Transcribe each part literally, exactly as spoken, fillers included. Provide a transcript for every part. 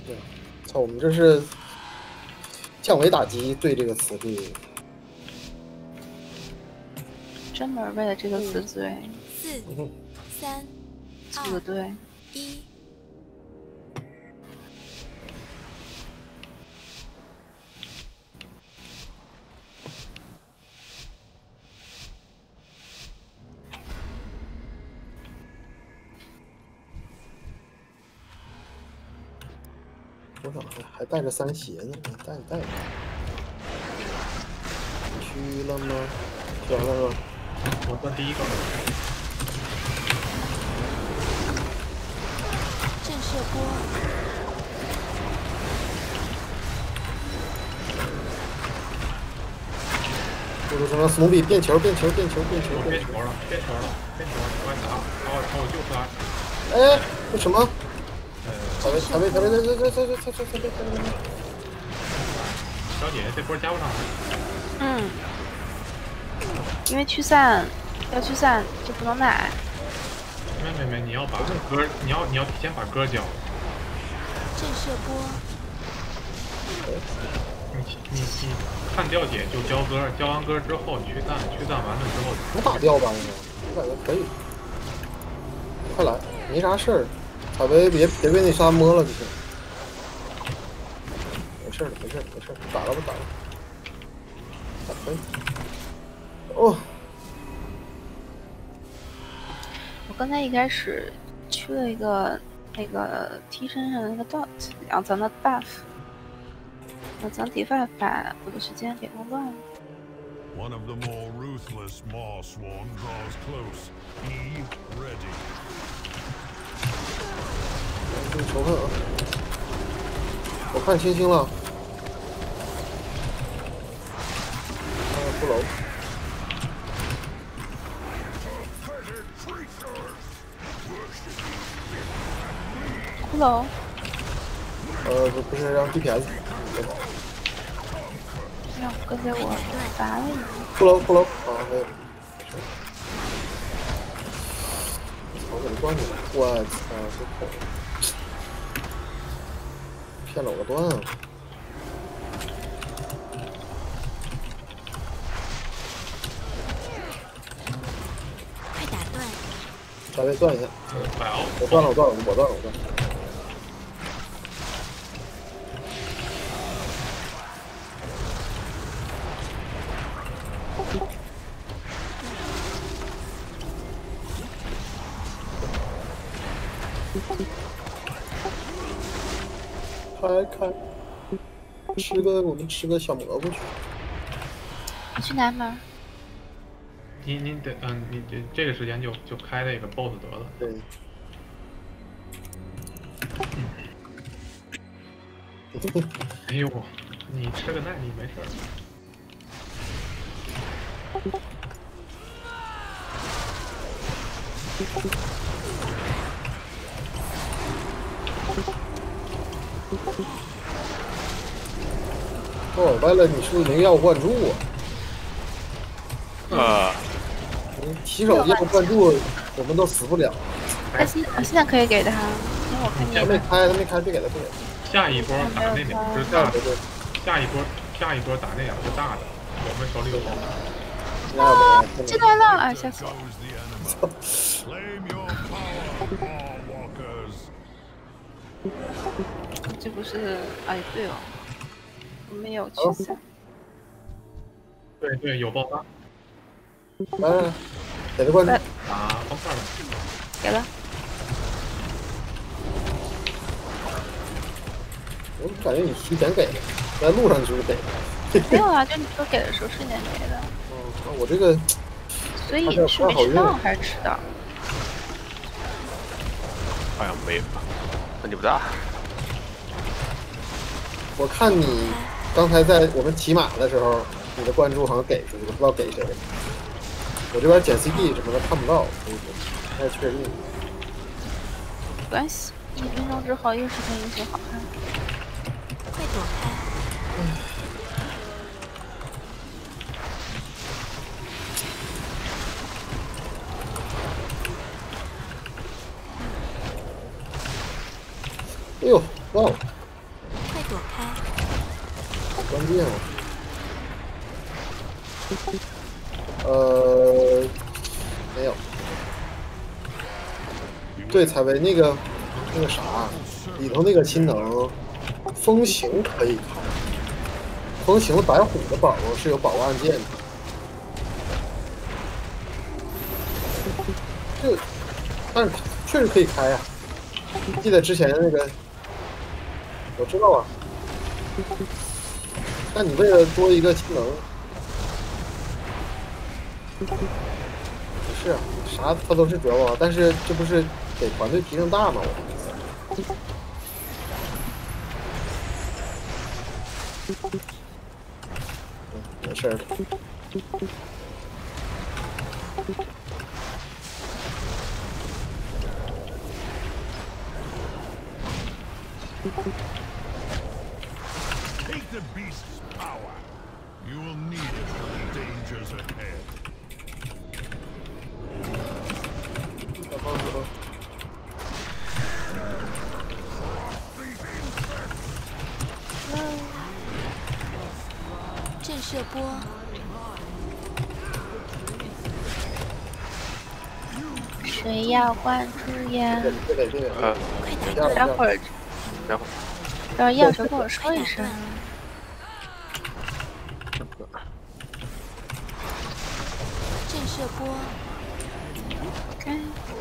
对，操，我们这是降维打击对这个词对， 专门为了这个词对。 四、三、 二、对， 一。 我想还还带着三邪呢，带带着。去了吗？去完了是吧？ 我算第一个。 震慑波。 这个什么史努比变球变球变球变球变球了变球了变球了！快打！把我把我救出来！ 哎，这什么？ 呃， 踩位踩位踩位踩位踩位踩位踩位踩位踩位！ 小姐，这波加不上来。 嗯。因为驱散要驱散就不能奶。 没没没，你要把歌，你要你要提前把歌交。 震慑波。 你你你看吊姐就交歌，交完歌之后驱散，驱散完了之后。 不打吊吧？我感觉可以。快来，没啥事儿。采薇别别被那啥摸了就行。没事儿没事儿没事儿，打了吧打了。打可以。哦。 我刚才一开始去了一个那个 T 身上的那个 dot 两层的 buff， 两层 debuff 把我的时间给弄乱了。 One of the more ruthless Frostmourne draws close. Be ready. 仇恨啊！我看星星了。啊，骷髅。 骷髅。 呃，不不是让 D P S。 让跟着我拔了一个。 骷髅骷髅啊，没有。我给他关起来！我操，这口骗了我个段啊！ 快打断！ 稍微断一下。我断了，我断了，我断了，我断了。开开，吃个我们吃个小蘑菇去。 你去哪门？ 你你得嗯，你这这个时间就就开那个 boss 得了。 对。 哎呦，你吃个耐力没事儿。 哦，完了，你是不是灵药灌注啊？啊。 你提手要灌注，我们都死不了。 他现现在可以给他，因为我看你还没开，他没开，别给他，别给他。 下一波打那两只大的，下一波下一波打那两只大的，我们手里有宝藏。 啊，进来了啊！吓死我！这不是哎对哦，没有驱散。 对对，有爆发。 来，给他灌注。 打方块了。 给了。 我感觉你提前给的，在路上就是给的。 没有啊，就你说给的时候瞬间给的。 哦，我这个。 所以是没吃到还是吃到？ 好像没有，问题不大。 我看你刚才在我们骑马的时候，你的关注好像给出去了，不知道给谁。我这边捡 C D 什么的看不到，所以不太确定。 没关系，一分钟之后又是片英雄好汉。 快躲开！ 哎呦，哇！ 关键啊。呃，没有。对，采薇那个那个啥，里头那个新能风行可以开，风行白虎的宝宝是有宝物按键的。就，但是确实可以开呀、啊。记得之前那个，我知道啊。但你为了多一个技能，不是啊，啥它都是主要宝，但是这不是给团队提升大吗？我的意思。嗯，没事儿。 Take the beast's power. You will need it for the dangers ahead. 小帮手。 震慑波， 谁要关注呀？ 这得这个， 呃， 快打断！ 待会儿， 然后要要就跟我说快打一声断。！震慑波， 该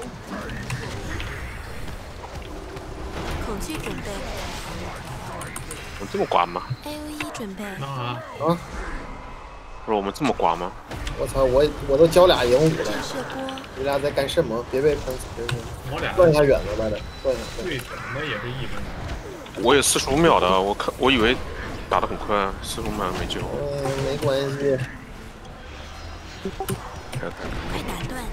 恐惧准备我这么寡吗？ ，A O E 准备， 那啊， 啊！ 不是我们这么寡吗？ 我操，我我都交俩鹦鹉震了， 慑波， 你俩在干什么？别被喷死！别别我俩断一下远了，来点，断一下。 对怎么也是一分钟。 我有四十五秒的，我看我以为打得很快，四十五秒没救。 嗯，没关系。 看看快打断！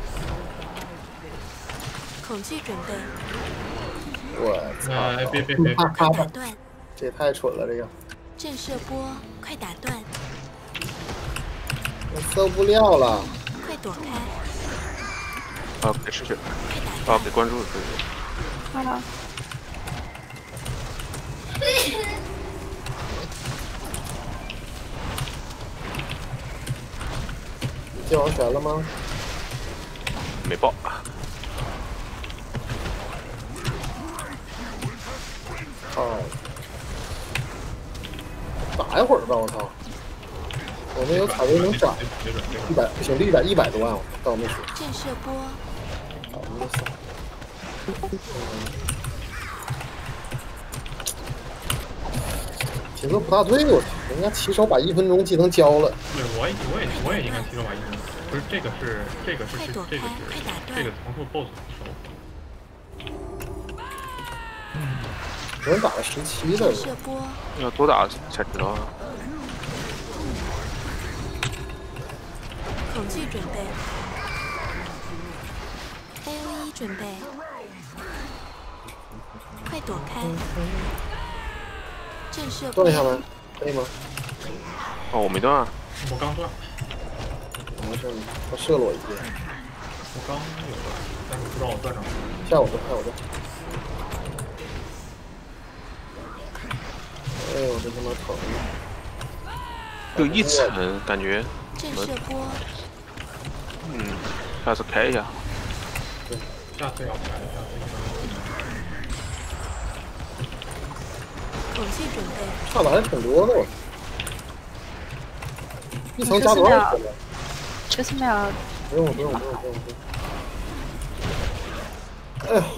恐惧准备， 我操！ 哎，别别别， 哈哈哈， 快打断！ 这也太蠢了，这个震慑波，快打断！ 我受不了了。 快躲开！ 啊，给失血， 快打啊， 断！ 给关注，对好了， 你接王权了吗？ 没爆。 哦，打一会儿吧，我操！我那有采薇能涨别转别转一百，不行，一百一百多万，我当我没说。 震慑波， 好，我们就扫。节奏不大对，我操！人家骑手把一分钟技能交了， 对，我也我也我也应该提手把一分钟。不是这个是这个是是快躲开这个快打断是这个层数 BOSS 手。 有人打了十七的震，慑波， 要多打才知道。 恐惧准备，A O E 准备，快躲开！震慑波断一，下吗？可以吗？ 哦，我没断啊。 我刚断， 没事，他射了我一箭， 我刚有断，但是不知道我断成什么。 下我断，下我断。哎呦，这他妈疼！ 就一层感觉， 震慑波， 嗯，下次开一下。 下次要开，下次恐惧准备， 差的还挺多的，我。一层加多少分了？ 十四秒， 不用，不用，不用，不用，不用。哎呀，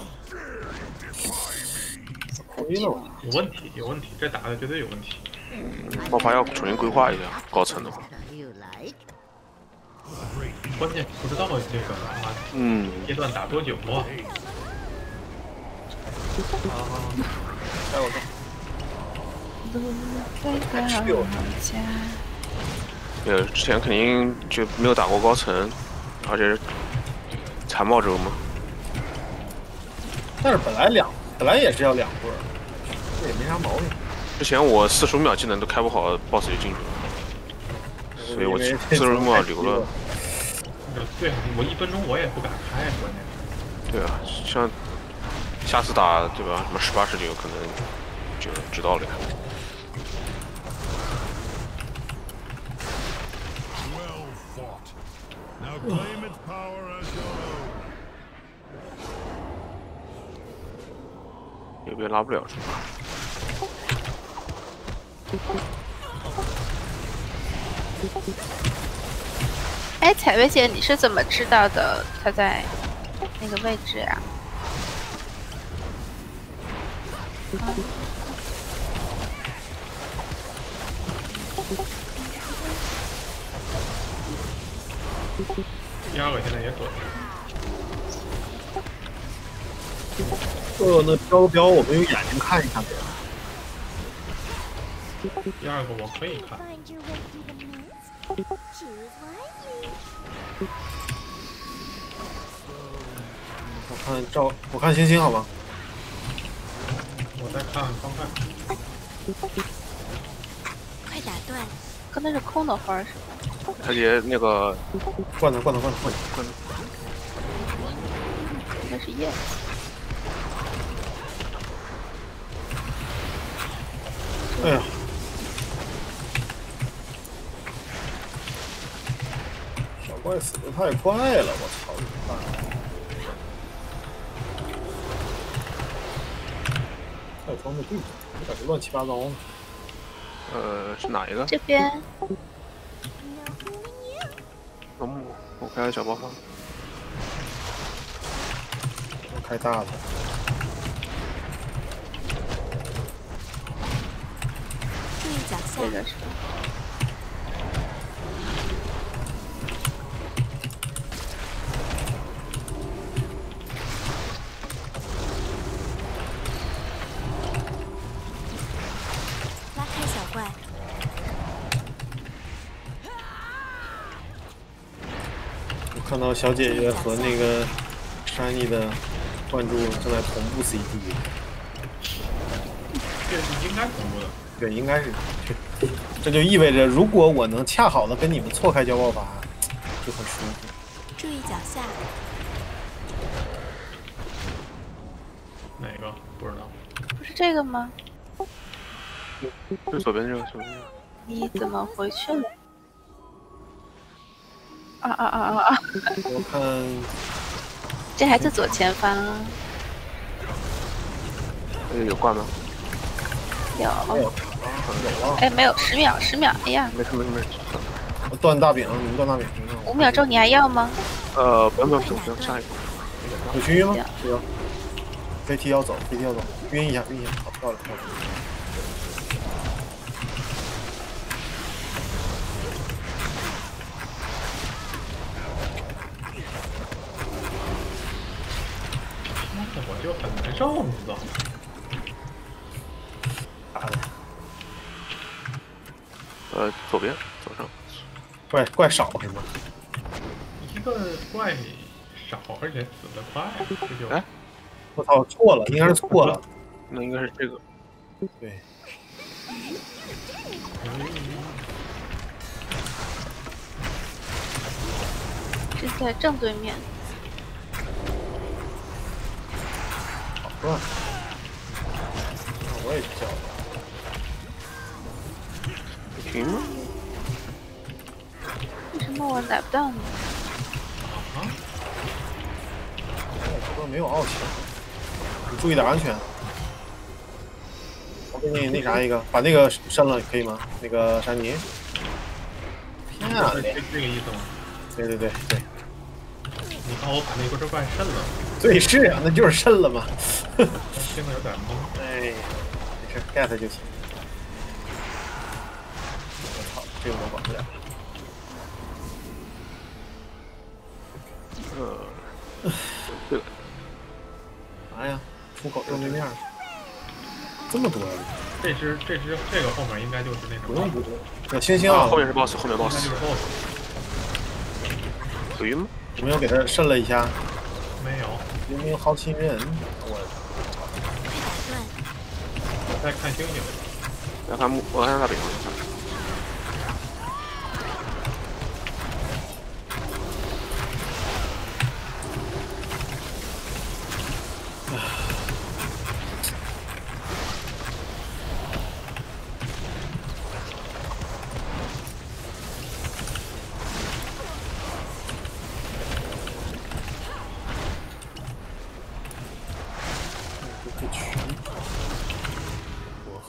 头晕了我。 有问题，有问题，这打的绝对有问题。 爆发要重新规划一下，高层的话。 关键不知道这个啊嗯， 阶段打多久啊？ 哎，我操！ 路飞到家。 呃，之前肯定就没有打过高层，而且残暴者嘛。 但是本来两，本来也是要两波，这也没啥毛病。 之前我四十五秒技能都开不好 ，BOSS 就进去了，所以我四十五秒留了。 对啊，我一分钟我也不敢开，关键是。 对啊，像下次打对吧？什么十八十九可能就知道了呀。 Claim its power as your own. 右边拉不了是吧？ 哎，采薇姐，你是怎么知道的他在那个位置呀？啊第二个现在也躲着。 呃，那标标我们用眼睛看一看呗。 第二个我可以看， Find your way through the mist? Choose wisely. 我看照，我看星星好吗？ 我在看方块。 快打断！ 可能是空的花儿是吧？ 他姐那个罐头罐头罐头罐头罐头。 那是叶子。 哎呀！小怪死的太快了，我操！怎么办？太装的地方，感觉乱七八糟呢。 呃是哪一个？ 这边 No fooling you. 龙母，我开了小爆发。 我开大的。 注意脚下这，个是拉开小怪， 我看到小姐姐和那个山妮的灌注正在同步 C D。 这是应该同步的。 对，应该是。这就意味着，如果我能恰好的跟你们错开交爆法，就很舒服。 注意脚下， 哪个不知道？ 不是这个吗？ 就左边这个，左边这个。 你怎么回去了？啊啊啊啊啊！ 我看这还在左前方啊。 那个有挂吗？ 有。 有啊， 哎，没有，十秒，十秒。哎呀， 没事没事没事。 我断大饼，你们断大饼。 五秒钟你还要吗？ 呃，不用不用不用不用，下一个。 有熏晕吗？有。飞踢要走，飞踢要走，晕一下，晕一下，好，漂亮漂亮。 我就很难受，你知道吗？ 打的呃，左边左上。 怪怪少是吗？ 一个怪少，而且死得快，这就哎我操，错了，应该是错了。 那应该是这个。 对， 是在正对面。 好乱。那我也去叫了。 停吗？ 为什么我逮不到你？ 啊， 我这边没有傲气，你注意点安全。我给你那啥一个，把那个删了可以吗？那个山泥。漂亮这，这个意思吗？ 对对对对， 你看我把那个这怪渗了， 对是啊，那就是渗了嘛。 现在有点懵。 哎，没事 get 就行。我操，这个我管不了。 呃，这个啥呀？出口正对面，这么多呀？ 这只这只这个后面应该就是那什么， 不用不用，这星星啊， 啊， 后面是 boss， 后面应该 boss 就是 boss。 有晕吗？ 有没有给他渗了一下？ 没有， 明明好亲人，我快打断！ 我在看星星。 来看木，我看大饼。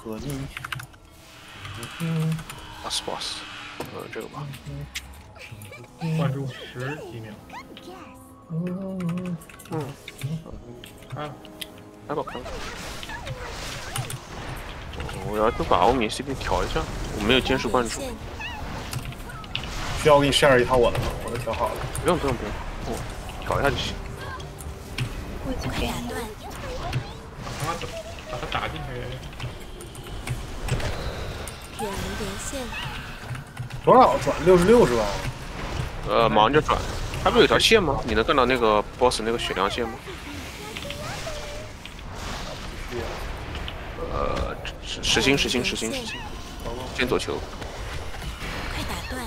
和你。嗯 boss boss， 呃，这个吧。 关注十几秒。 嗯嗯， 开了， 开吧开吧。我要就把欧米 C P 调一下，我没有监视关注。 需要我给你 share 一套我的吗？我都调好了。 不用不用不用，我调一下就行。 我已经给你了。 把他把他打进去。 远离连线， 多少转？六十六是吧？ 呃，忙着转，它不是有条线吗？你能看到那个 boss 那个血量线吗？呃，实心实心实心实心，先走球。 快打断！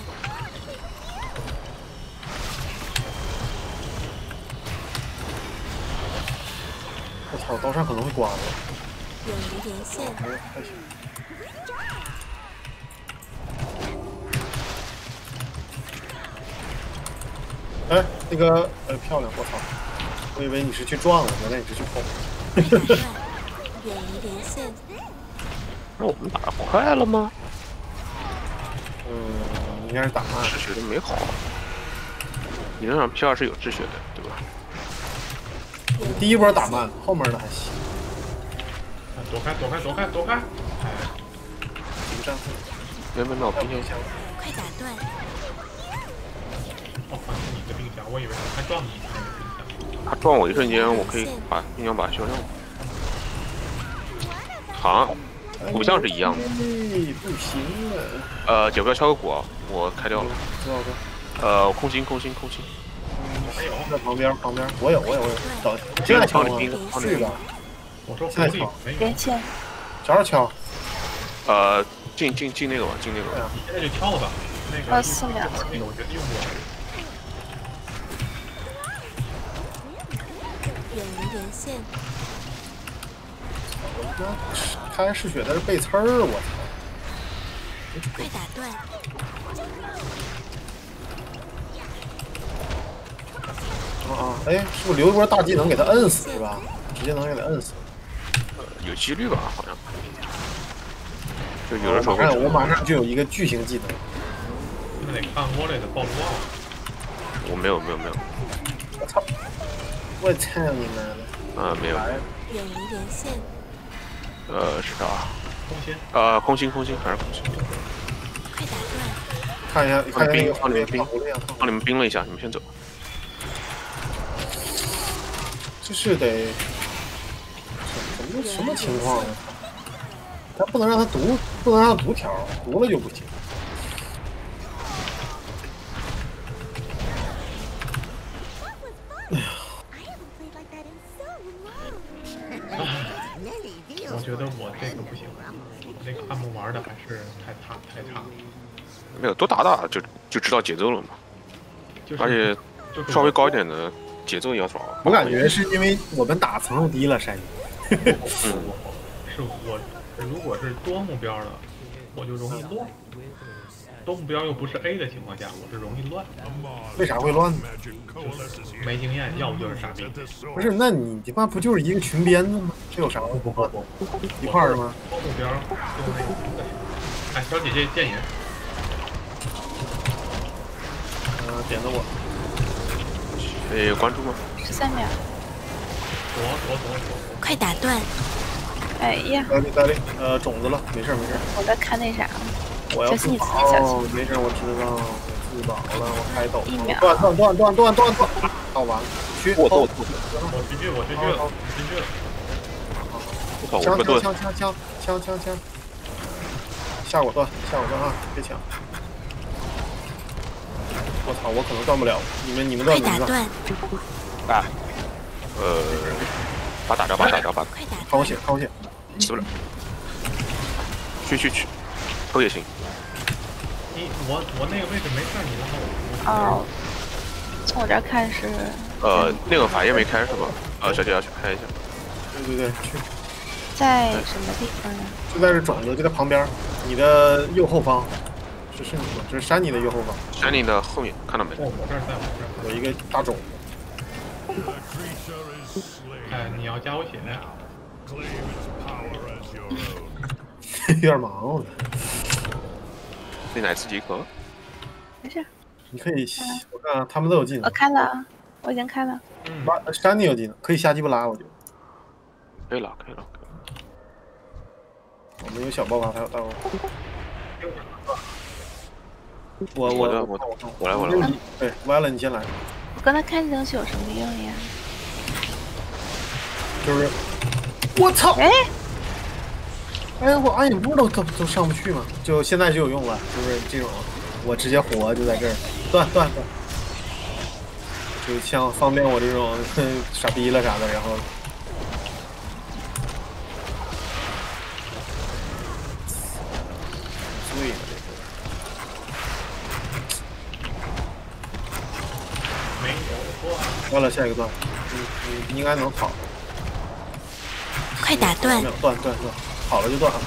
我操，刀上可能会刮我。 远离连线， 还行。哎，那个，呃，漂亮！我操，我以为你是去撞了，原来你是去碰。 快打断！远离连线， 那我们打得快了吗？ 嗯，应该是打慢。 止血的没好，理论上 P 二是有止血的，对吧？ 第一波打慢，后面的还行。 躲开躲开躲开躲开！哎， 一个战术。 没有没有没有，冰箱。 快打断！ 哦，好像是你的冰箱，我以为他撞你那个冰箱。 他撞我一瞬间，我可以把冰箱把它消掉。好像不像是一样的。 哎，不行了。 呃，姐不要敲个鼓啊，我开掉了。 知道的。 呃，空心空心空心。 还有在旁边旁边，我有我有我有。等现在敲吗？是吧？ 我说现在敲。 连线。 啥时候敲？ 呃，进进进那个吧，进那个。 你现在就敲吧。那个二四秒。 那个我觉得用不了。 远离连线， 我他开嗜血在这背刺儿，我操！ 快打断！ 啊啊！哎，是不是留一波大技能给他摁死是吧？直接能给他摁死。 呃，有几率吧，好像。就有的时候。 我马上我马上就有一个巨型技能。 那得看窝里的暴露帽。 我没有没有没有。 我操！我操你妈的！ 啊，没有。 远离连线。 呃，是啥？ 空心。 呃，空心空心还是空心。 快打断！ 看一下，看一下放你们冰，放你们冰了一下，你们先走。 这是得什么什么情况啊？他不能让他读，不能让他读条，读了就不行。哎呀！ 我觉得我这个不行，我这个按摩玩的还是太差太差了。 没有多打打就就知道节奏了嘛， 就是、 而且稍微高一点的节奏也要抓。 我感觉是因为我们打层数低了，山嗯，是我如果是多目标的，我就容易乱。多目标又不是 A 的情况下，我是容易乱。 为啥会乱呢？ 没经验，要不就是傻逼。 不是，那你他妈不就是一个群鞭子吗？这有啥不不不一块儿的吗？ 多目标用那个。哎，小姐姐建议。 呃，点的我。 诶，关注吗？ 十三秒。 躲躲躲躲！ 快打断！ 哎呀！ 得嘞得嘞，呃，种子了，没事没事。 我在看那啥。 我要自保，没事，我知道，我自保了，我开抖。 一秒。 断断断断断断断！好完了，去。 我我我进去，我进去了，进去了。 枪枪枪枪枪枪枪枪！下我断，下我断啊！别抢！我操，我可能断不了，你们你们断快打断！ 哎，呃，把打着，把打着，把。 看我血，看我血。 死不了。去去去，抽也行。 你我我那个位置没事，你拉我。哦，从我这儿看是。 呃，那个法业没开是吧？呃，小姐要去开一下。 对对对，去。 在什么地方呀？ 就在这种子，就在旁边，你的右后方。是是你吗？这是山妮的右后方。 山妮的后面看到没？ 哦，我这儿在我这儿有一个大种子。哎，你要加我血。 点忙，我你哪次即可？ 没事， 你可以，我看他们都有技我能， 开了，我已经开了。 嗯， 拉山你有技能，可以瞎鸡巴拉，我觉得。 可以了，可以了。 我们有小爆发，还有大爆发。我我的我我我来我来我来。 对，歪了你先来。 我刚才开这东西有什么用呀？ 就是我操！ 哎， 哎，我暗影步都都都上不去嘛，就现在就有用了，就是这种，我直接活就在这儿断断断，就像方便我这种傻逼了啥的，然后。对的， 没有断。 完了，下一个段，你你你应该能跑。 快打断！ 断断断，跑了就断了。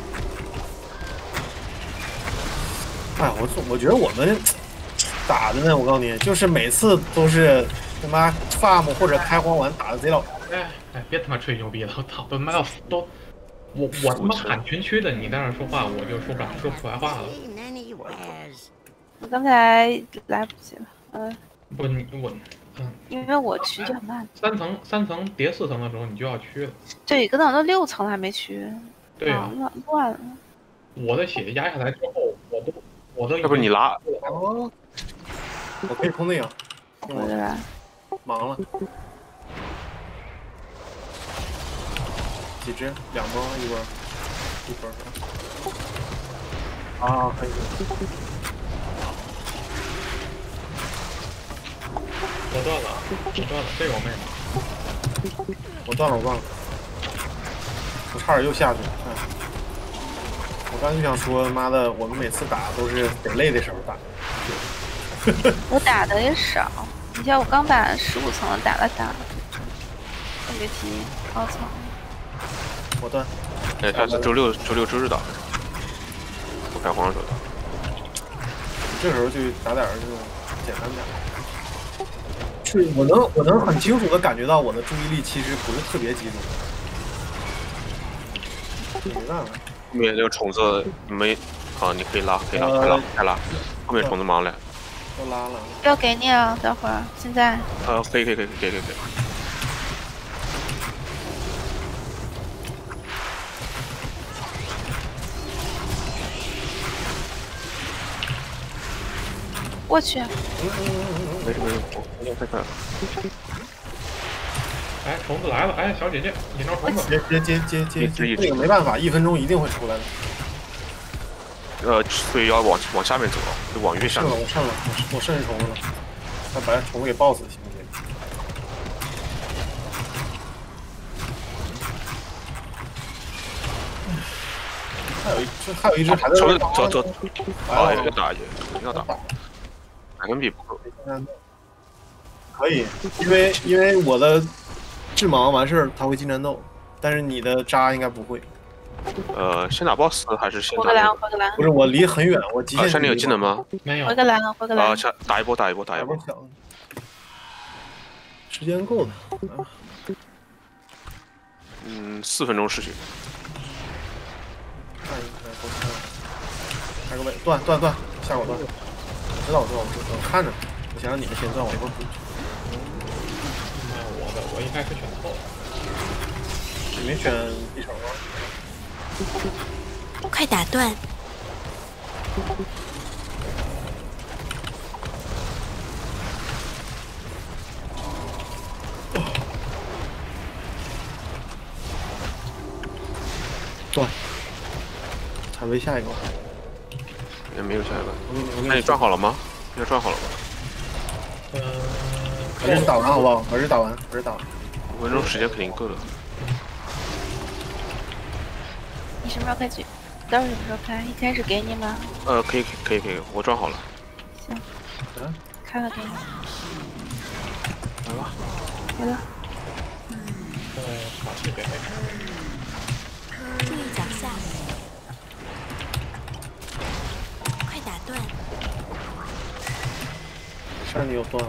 哎，我我觉得我们打的呢，我告诉你，就是每次都是他妈 farm 或者开荒完打的贼老。 哎哎，别他妈吹牛逼了！我操，都他妈要死都。我我他妈喊全区的，你在那说话，我就说不了说不出来话了。 我刚才来不及了，嗯。 不，你我，嗯， 因为我区就很慢。 三层三层叠四层的时候，你就要区了。 对，跟等都六层了还没区。 对啊， 乱乱了。 我的血压下来之后，我都我都要不你拉？ 哦，我可以空那样。 我这来。 忙了。几只？两波一波，一波。啊，可以。 我断了，我断了，这个我没拿。 我断了，我忘了，我差点又下去了。哎、我刚就想说，妈的，我们每次打都是得累的时候打。 我打的也少，你像我刚把十五层打了打，更别提高层。 我断。 哎，他是周六周六周日打的，我开荒的时候打。 这时候就打点这种简单点。是我能我能很清楚的感觉到我的注意力其实不是特别集中。没办法。 后面那个虫子没，好，你可以拉，可以拉，快拉，快拉。后面虫子忙了。 都拉了。 要给你啊，等会儿，现在。 呃，可以，可以，可以，可以，可以。 过去。 没事没事，我我快快。 哎，虫子来了！哎，小姐姐，引招虫子。 接接接接接接，这个没办法，一分钟一定会出来的。 呃，所以要往往下面走，就往越下面。 我上了，我我渗着虫子了，他把虫子给爆死行不行？还有一只，还有一只还在走走走，啊，要打一局，要打，百分比不够。 可以，因为因为我的致盲完事儿，他会进战斗，但是你的渣应该不会。 呃，先打 boss 还是先打？ 回个蓝，回个蓝。 不是，我离很远，我极限。 山里有技能吗？ 没有。 回个蓝，回个蓝。 啊，下打一波，打一波，打一波。 时间够的。 嗯，四分钟失血。 看一看，给我看。开个位，断断断，下我断。我知道，我知道，我知道，我看着。我想让你们先断，我一会儿补。 那我的，我应该是选错了。 你没选一手吗？ 快打断！ 断。踩位下一个。 也没有下一个。 我给你，我给你。 那你转好了吗？应该转好了吧？ 嗯。 把这打完好不好？把这打完，把这打完。 五分钟时间肯定够的。 你什么时候开局？到时候什么时候开？一开始给你吗？ 呃，可以，可以，可以，我转好了。 行。嗯。开了给你。 来吧。 来了。 呃，好，这边没开。 注意脚下。快打断！ 山里有断。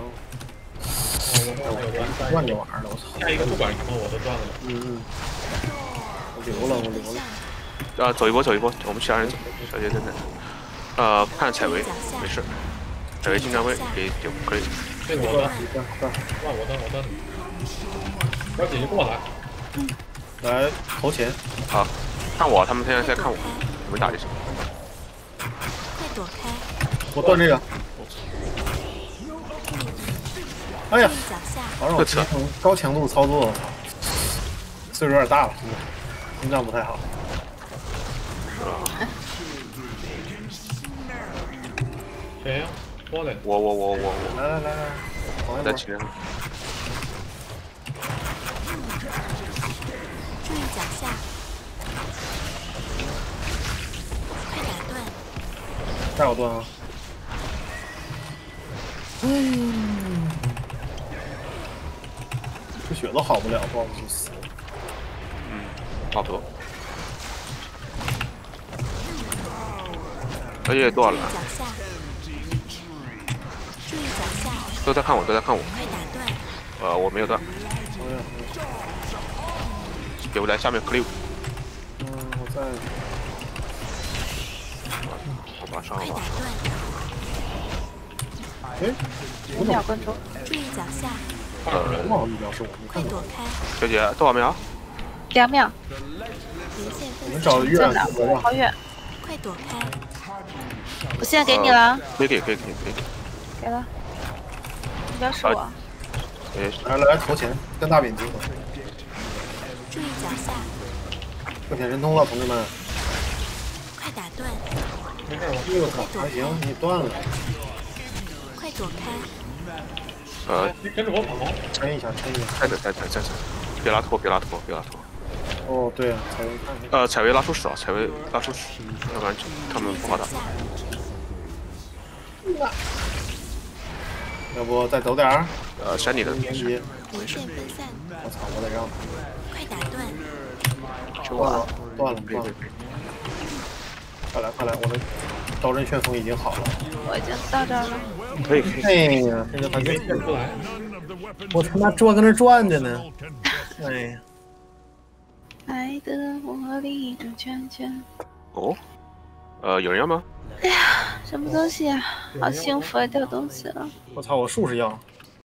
我断这玩意儿了，我操！ 下一个不管什么我都断了。 嗯嗯。我留了，我留了。 呃，走一波，走一波，我们其他人走，小姐等等。呃，看采薇，没事，采薇经常会给就可以。 这个我的，那我的我的，小姐姐过来， 来投钱。 好，看我，他们现在在看我，你们打就行。 快躲开！ 我断这个。哎呀， 脚下， 好让我进行高强度操作，岁数有点大了，真的，心脏不太好。 谁呀？过来， 我我我我我， 来来来来，往一波。 在前面。 注意脚下，快打断！ 带我断啊！嗯，这血都好不了，不好意思。 嗯，差不多。而且断了。 脚下，注意脚下， 都在看我，都在看我。 快打断！ 呃，我没有断。给我来下面 clear。 嗯，我在。 好吧，上快吧。 打断！ 哎， 五秒关注。 注意脚下， 呃， 忘了一秒是我没看到。 快躲开！ 小姐多少秒？ 两秒， 连线分你们找散， 月真的亮吧。 好远。 快躲开！ 我现在给你了， 可以给，可以，可以，可以。 给了。应该是我。 哎， 来来投钱，跟大饼集合。 注意脚下， 赚钱人通了，同志们！ 快打断！ 没事，我哎呦我操，还行，你断了， 快躲开！ 呃， 你跟着我跑。 撑一下，撑一下。 再等，再等，再等，别拉拖，别拉拖，别拉拖。 哦，对啊，才能看。 呃，采薇拉出屎啊，采薇拉出屎，要不然他们不好打。 要不再走点儿？ 呃，闪你的， 连接。 连线分散， 我操，我得让。 快打断！ 断了，断了， 可以断了。 可以可以。 快来，快来，我的刀刃旋风已经好了。 我已经到这儿了。 可以可以。 哎呀，这个还没变出来， 我他妈转跟那转着呢。哎呀， 爱的魔力转圈圈。 哦，呃，有人要吗？ 什么东西啊？好幸福啊，掉东西了。 我操，我术士要。